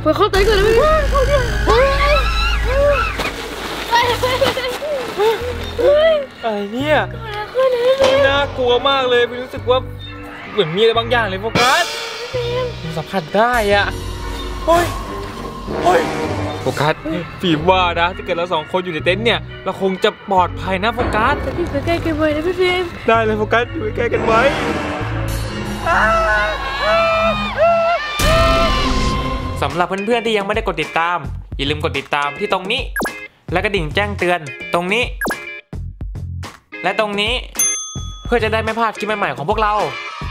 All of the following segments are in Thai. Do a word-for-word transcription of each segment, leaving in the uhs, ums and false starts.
ไปเข้าเต็นท์ก่อนเลยเข้าเนี่ยอะไรเนี่ยน่ากลัวมากเลยรู้สึกว่าเหมือนมีอะไรบางอย่างเลยโฟกัสสัมผัสได้อ่ะเฮ้ยเฮ้ยโฟกัสฟิล์มว่านะถ้าเกิดเราสองคนอยู่ในเต็นท์เนี่ยเราคงจะปลอดภัยนะโฟกัสอยู่ใกล้ๆกันไว้นะพี่ฟิล์มได้เลยโฟกัสอยู่ใกล้ๆกันไว้สำหรับเพื่อนๆที่ยังไม่ได้กดติดตามอย่าลืมกดติดตามที่ตรงนี้และกระดิ่งแจ้งเตือนตรงนี้และตรงนี้เพื่อจะได้ไม่พลาดคลิปใหม่ๆของพวกเรา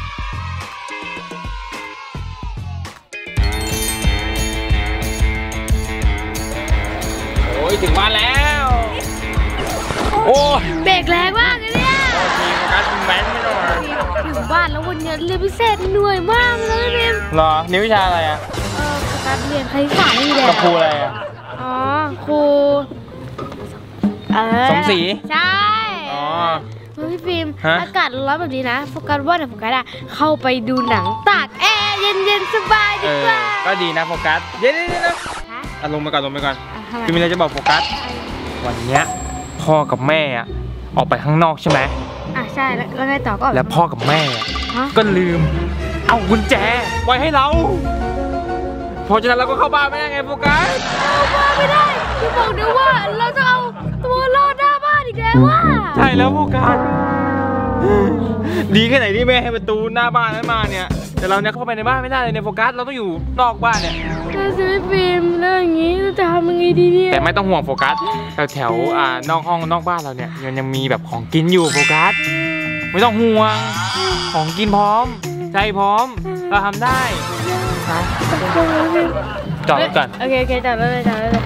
โอ้ยถึงบ้านแล้วโอ้เบรกแรงมากเลยเนี่ยโอเคโฟกัสแบนไม่หน่อยถึงบ้านแล้ววันนี้เรียนพิเศษเหนื่อยมากเลยพี่ฟิล์มหรอเรียนวิชาอะไรอ่ะเออโฟกัสเรียนคณิตศาสตร์นี่แหละกับครูอะไรอ่ะอ๋อครูเออสมศรีใช่อ๋อพี่ฟิล์มอากาศร้อนแบบนี้นะโฟกัสว่าเดี๋ยวโฟกัสอะเข้าไปดูหนังตากแอร์เย็นๆสบายดีกว่าก็ดีนะโฟกัสเย็นๆนะอ่ะลงไปก่อนลงไปก่อนคือมีอะไรจะบอกโฟกัสวันนี้พ่อกับแม่อะออกไปข้างนอกใช่ไหมอ่ะใช่แล้วไงต่อก็แล้วพ่อกับแม่ก็ลืมเอากุญแจไว้ให้เราเพราะฉะนั้นเราก็เข้าบ้านไม่ได้ไงโฟกัสเข้าบ้านไม่ได้พี่บอกด้วยว่าเราจะเอาตัวรอดหน้าบ้านอีกแล้วว่าใช่แล้วโฟกัสดีแค่ไหนที่แม่ให้ประตูหน้าบ้านนั้นมาเนี่ยแต่เราเนี่ยเข้าไปในบ้านไม่ได้เลยเนี่ยโฟกัสเราต้องอยู่นอกบ้านเนี่ยจะซื้อฟิล์มแล้วอย่างนี้จะทำยังไงดีเนี่ยแต่ไม่ต้องห่วงโฟกัสแถวแถวอ่านอกห้องนอกบ้านเราเนี่ยยังยังมีแบบของกินอยู่โฟกัสไม่ต้องห่วงของกินพร้อมใจพร้อมเราทำได้จอดก่อนโอเคโอเคจอดเลยจอดเลย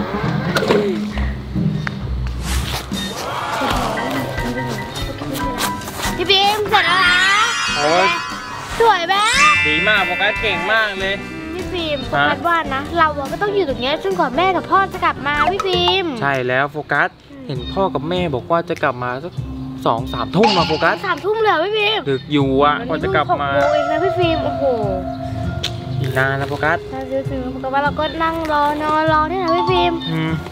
พี่บีมเสร็จแล้วนะโอ้ยสวยไหมดีมากโฟกัสเก่งมากเลยพี่บีมโฟกัสว่านะเราก็ต้องอยู่ตรงนี้จนกว่าแม่กับพ่อจะกลับมาพี่บีมใช่แล้วโฟกัสเห็นพ่อกับแม่บอกว่าจะกลับมาสักสองสามทุ่มมาโฟกัสสามทุ่มเลยพี่บีมดึกอยู่อ่ะพอจะกลับมาหกโมงเองนะพี่บีมโอ้โหอีกนานนะโฟกัสถ้าซื้อถึงโฟกัสว่าเราก็นั่งรอนอนรอที่ไหนพี่บีม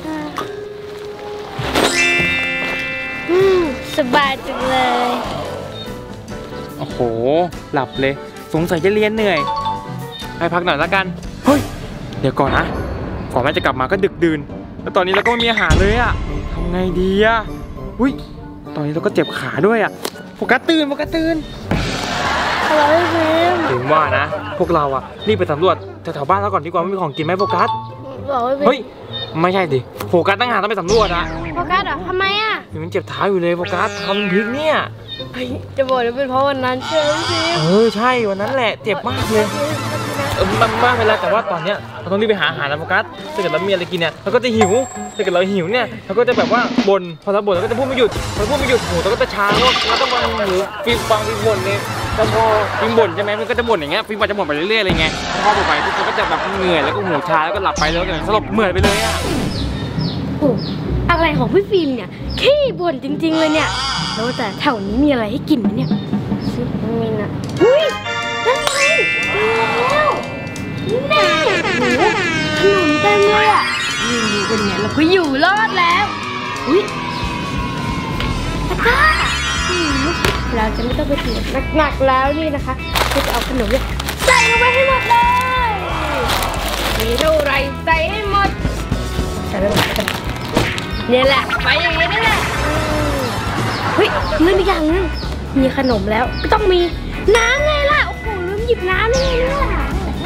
สบายจังเลยโอ้โหหลับเลยสงสัยจะเรียนเหนื่อยให้พักหน่อยละกันเฮ้ยเดี๋ยวก่อนนะก่อนแม่จะกลับมาก็ดึกดื่นแล้วตอนนี้เราก็ไม่มีอาหารเลยอะทำไงดีอะอุ้ยตอนนี้เราก็เจ็บขาด้วยอะโฟกัสตื่นโฟกัสตื่นอะไรพี่ถึงว่านะพวกเราอะรีบไปสำรวจแถวๆบ้านเราก่อนดีกว่าไม่มีของกินไหมโฟกัสเฮ้ยไม่ใช่ดิโฟกัสตั้งหากต้องไปสำรวจอะโฟกัสเหรอทำไมอะมันเจ็บเท้าอยู่เลยโฟกัสทำพลิกเนี่ยจะบอกว่าเป็นเพราะวันนั้นใช่ไหมพี่เออใช่วันนั้นแหละเจ็บมากเลยเออมากมากเวลาแต่ว่าตอนเนี้ยเราต้องรีบไปหาอาหารนะโฟกัสถ้าเกิดเรามีอะไรกินเนี่ยเราก็จะหิวถ้าเกิดเราหิวเนี่ยเราก็จะแบบว่าบ่นพอเราบ่นเราก็จะพูดไม่หยุดพอพูดไม่หยุดหูเราก็จะชาว่าเราต้องมาหูฟิล์มฟังฟิล์มบ่นเนี่ยแล้วพอฟิล์มบ่นใช่ไหมมันก็จะบ่นอย่างเงี้ยฟิล์มจะบ่นไปเรื่อยๆอะไรเงี้ยพอบ่นไปทุกคนก็จะแบบเหนื่อยแล้วก็หูชาแล้วก็หลับไปแล้วก็สลบเหมือนไปเลยอ่ะโอ้อะไรของพี่ฟิล์มเนี่ยขี้บ่นจริงๆเลยเนี่ยแล้วแต่แถวนี้มีอะไรให้กินไหมเนี่ยซิมีนะอุ้ยนั่นไงแล้วแน่ขนมเต็มเลยอ่ะยืนอยู่กันเนี่ยเราก็อยู่รอดแล้วอุ้ยตะกร้าเราจะไม่ต้องไปถือหนักๆแล้วนี่นะคะก็จะเอาขนมเนี่ยใส่ลงไปให้หมดเลยมีเท่าไรใส่ให้หมดใส่ไปหมดนี่แหละไปอย่างนี้นั่นแหละเฮ้ยลืมอีกอย่างนึงมีขนมแล้วก็ต้องมีน้ำไงล่ะโอ้โหลืมหยิบน้ำนี่ไงเนี่ย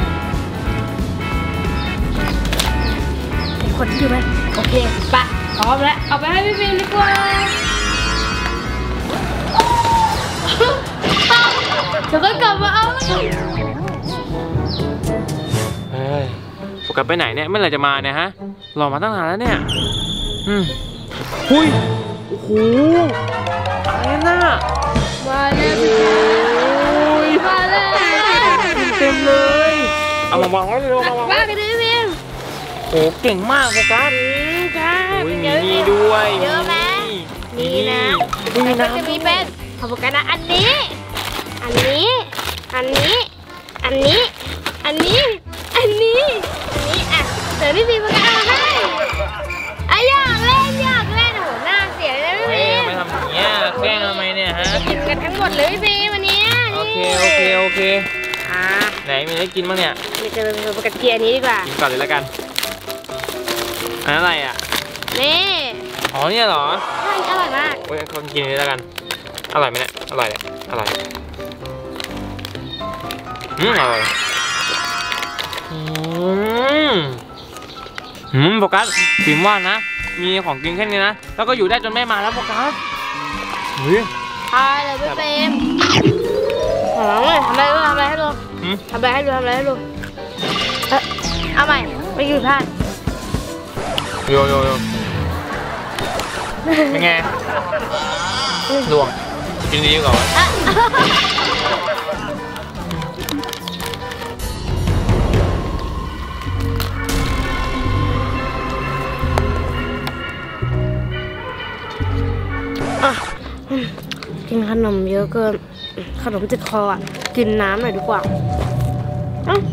คนที่อยู่ไหมโอเคไปพร้อมแล้วเอาไปให้พี่ฟิล์มดีกว่าเดี๋ยวก็กลับมาเอาแล้วกันเฮ้ยโฟกัสไปไหนเนี่ยเมื่อไหร่จะมาเนี่ยฮะรอมาตั้งนานแล้วเนี่ยอืมหุยโอ้โหอะไรน่ะมาเลยพี่มาเลยเต็มเลยเอามาวางไว้เลยมาวางไว้กันเลยพี่โอ้เก่งมากโฟกัสค่ะมีนี่ด้วยเยอะไหมมีนะแล้วก็จะมีเป็นขอบคุณนะอันนี้อันนี้อันนี้อันนี้อันนี้อันนี้อันนี้ดี๋ยวพี่ฟิล์มมาเอาให้ไอ้อยากเล่นอยากเล่นโหหน้าเสียเลยพี่เฮ้ยฟิล์มทำไมทำอย่างเงี้ยแกล้งทำไมเนี่ยฮะกินกันทั้งหมดเลยพี่ฟิล์มวันนี้โอเคโอเคโอเคอ่าไหนมีอะไรกินบ้างเนี่ยเราจะเป็นปกติอันนี้ดีกว่ากินก่อนเลยแล้วกันอันนั้นอะไรอ่ะนี่อ๋อเนี่ยเหรอใช่อร่อยมากโอ้ยคนกินเลยแล้วกันอร่อยไหมเนี่ยอร่อยเลยอร่อยอืมอร่อยอืมอืมโฟกัสฟิล์มว่านะมีของกินแค่นี้นะแล้วก็อยู่ได้จนแม่มาแล้วโฟกัสเฮ้ยใช่เลยพี่ฟิล์มขอร้องเลยทำอะไรดูทำอะไรให้ดูอืมทำอะไรให้ดูทำอะไรให้ดูเอ๊ะเอาใหม่ไปอยู่พลาดโยโยโยเป็นไงดวงกินดีกว่าวะอ่ะอ่ะกินขนมเยอะเกินขนมติดคออ่ะกินน้ำหน่อยดีกว่าเอ้า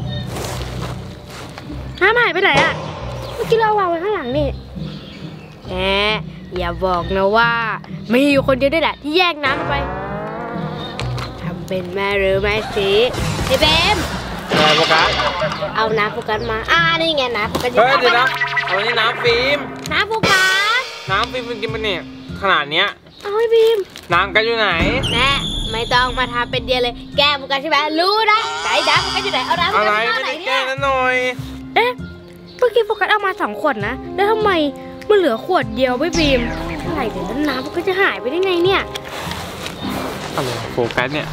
น้ำหายไปไหนอ่ะเมื่อกี้เราวางไว้ข้างหลังนี่แหมอย่าบอกนะว่ามีอยู่คนเดียวด้วยแหละที่แยกน้ำไปทำเป็นแม่หรือแม่สีไอ้เบมอะไรโฟกัสเอาน้ำโฟกัสมาอ่านี่ไงน้ำโฟกัสเฮ้ยเดี๋ยวนะเอาอันนี้น้ำฟิล์มน้ำโฟกัสน้ำฟิล์มกินมันเนี่ยขนาดเนี้ยเอาให้บีมน้ำกันอยู่ไหนแน่ไม่ต้องมาทำเป็นเดียวเลยแกโฟกัสใช่ไหมรู้นะไหนน้ำโฟกัสอยู่ไหนเอาน้ำโฟอะกัไรสมาไม่ไหนได้แกเนี่ล้ยงนั่นหน่อยเอ๊ะเมื่อกี้โฟกัสเอามาสองขวดนะแล้วทำไมมันเหลือขวดเดียวไม่บีมอะไรเดี๋ยวนั้นน้ำโฟกัสจะหายไปได้ไงเนี่ยอะไรโฟกัสเนี่ย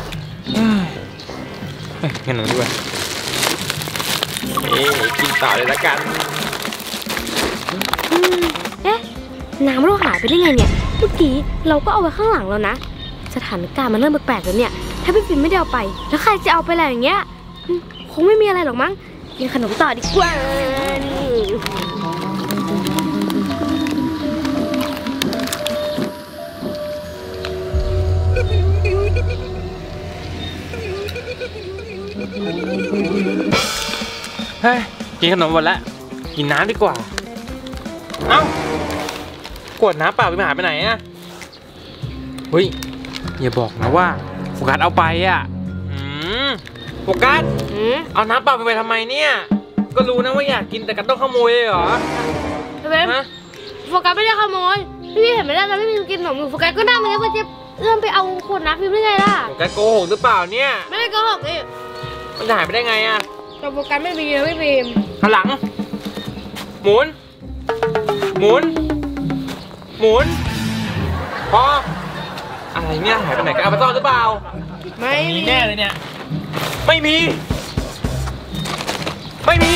เฮ้ยงั้นหนูด้วยเอ๊ะกินต่อเลยละกันอืมเอ๊ะน้ำเราหายไปได้ไงเนี่ยเมื่อกี้เราก็เอาไว้ข้างหลังแล้วนะสถานการณ์มันเริ่มแปลกๆแล้วเนี่ยถ้าพี่ฟิล์มไม่ได้เอาไปแล้วใครจะเอาไปอะไรอย่างเงี้ยอืมคงไม่มีอะไรหรอกมั้งกินขนมต่อดีกว่าเฮ้ยกินขนมหมดแล้วกินน้ำดีกว่าเอ้าขวดน้ำเปล่าไปหายไปไหนอะเฮ้ยอย่าบอกนะว่าโฟกัสเอาไปอะอืมโฟกัสอืมเอาน้ำเปล่าไปทำไมเนี่ยก็รู้นะว่าอยากกินแต่ก็ต้องขโมยเลยเหรอเบมฮะโฟกัสไม่ได้ขโมยพี่พี่เห็นไหมล่ะตอนพี่พิมกินขนมอยู่โฟกัสก็นั่งเลยว่าจะเอื้อมไปเอาขวดน้ำพิมได้ไงล่ะโฟกัสโกหกหรือเปล่าเนี่ยไม่ได้โกหกนี่มันจะหายไปได้ไงอะแต่โฟกัสไม่มีนะพี่พิมหันหลังหมุนหมุนหมุนพออะไรเนี่ยหายไปไหนกันเอาไปซ่อนหรือเปล่าไม่มีแน่เลยเนี่ยไม่มีไม่มี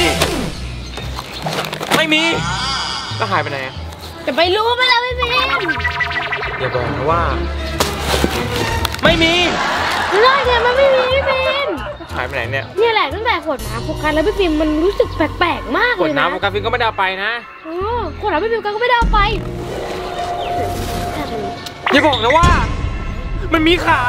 ไม่มีก็หายไปไหนอะจะไปรู้ไหมล่ะพี่พิมอย่าบอกนะว่า ไม่มีไม่ได้ไงมันไม่มีพี่พิมหายไปไหนเนี่ยเนี่ยแหละตั้งแต่ขวดน้ำโฟกัสแล้วพี่พิมมันรู้สึกแปลกๆมากขวเลดยนะน้ำโฟกัสฟินก็ไม่ได้เอาไปนะอ๋อขวดน้ำพี่พิมก็ไม่ได้เอาไปอย่าบอกนะว่า มันมีขา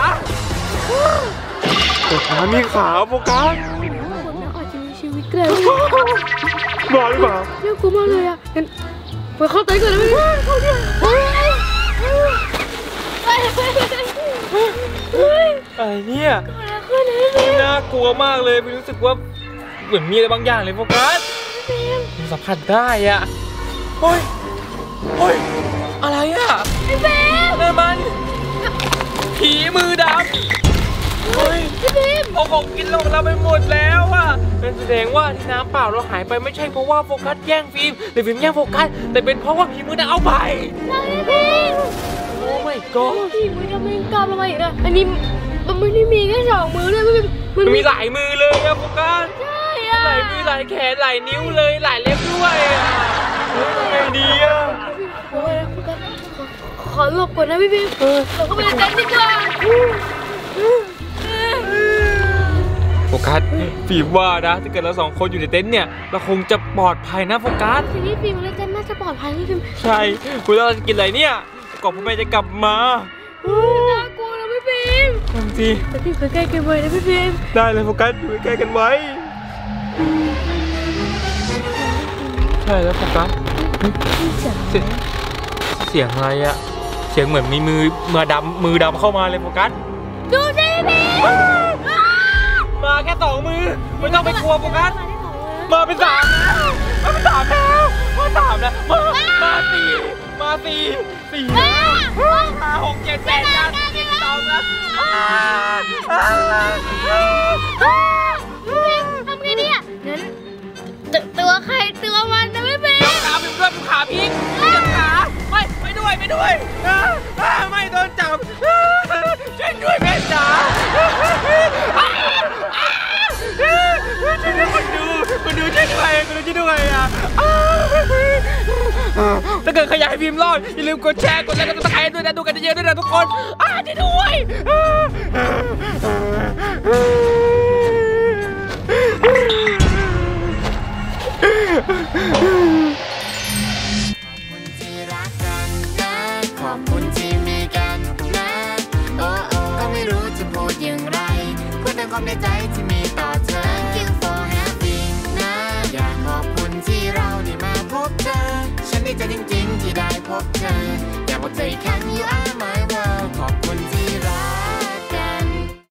ขวดน้ำมีขาโฟกัสขวดน้ำอาจจะมีชีวิตก็ได้บอกหรือเปล่าเรื่องกูมากเลยอ่ะงั้นไปเข้าเต็นท์ก่อนนะพี่พิมเข้าเต็นท์เฮ้ยเฮ้ยเฮ้ยเฮ้ยอะไรเนี่ยขึ้นนะพี่พิมน่ากลัวมากเลยพี่รู้สึกว่าเหมือนมีอะไรบางอย่างเลยโฟกัสผมสัมผัสได้อะเฮ้ยเฮ้ยอะไรอะพี่พิมนั่นมันผีมือดำเฮ้ยพี่พิมเอาของกินเราเราไปหมดแล้วอะนั่นแสดงว่าที่น้ำเปล่าเราหายไปไม่ใช่เพราะว่าโฟกัสแย่งฟิล์มหรือฟิล์มแย่งโฟกัสแต่เป็นเพราะว่าผีมือดำเอาไปพี่พิมโอ้ my god พี่มือทำไมกลับมาอีกนะอันนี้มันไม่ได้มีแค่สองมือด้วยพี่พิมมันมีหลายมือเลยอะโฟกัสใช่อ่ะหลายมือหลายแขนหลายนิ้วเลยหลายเล็บด้วยอะเฮ้ยทำไงดีอะโอ้ยนะพี่พิมขอหลบก่อนนะพี่พิมเราก็ไปเต้นดีกว่าโฟกัสฟิล์มว่านะถ้าเกิดเราสองคนอยู่ในเต็นท์เนี่ยเราคงจะปลอดภัยนะโฟกัสทีนี้ฟิล์มเลยเต้นน่าจะปลอดภัยพี่พิมใช่คุณเราจะกินอะไรเนี่ยก่อนพ่อแม่จะกลับมาน่ากลัวนะพี่พิมทำสิแต่พี่เคยใกล้กันไว้นะพี่พิมได้เลยโฟกัสอยู่ใกล้ๆกันไว้ใช่แล้วโฟกัสเสียงเสียงอะไรอะเสียงเหมือนมีมือมือดำมือดำเข้ามาเลยโฟกัสดูสิพี่มาแค่สองมือไม่ต้องไปกลัวโฟกัสมาเป็นสามมาเป็นสามแล้วมาสามแล้วมามาสี่มาสี่สี่ห้าหกเจ็ดแปดเก้าสิบสิบสองแล้วทำไงเนี่ยงั้นตัวใครตัวมันนะไม่เป็นขาเป็นเพื่อนขาพิงจับขาไม่ไม่ด้วยไม่ด้วยไม่โดนจับช่วยด้วยแม่จ๋าคนดูคนดูช่วยด้วยคนดูช่วยด้วยอ่ะถ้าเกิดขยายพิมพ์รอดอย่าลืมกดแชร์กดไลค์กดติดตามด้วยนะดูกันเยอะๆด้วยนะทุกคนอ่าช่วยด้วยขอบคุณที่มีกันนะโอ้โอ้ก็ไม่รู้จะพูดอย่างไรพูดแต่ความในใจที่มีต่อเธอ Thank you for having นะอยากขอบคุณที่เราได้มาพบเธอฉันดีใจจริงๆที่ได้พบเธออยากบอกเธออีกครั้ง you are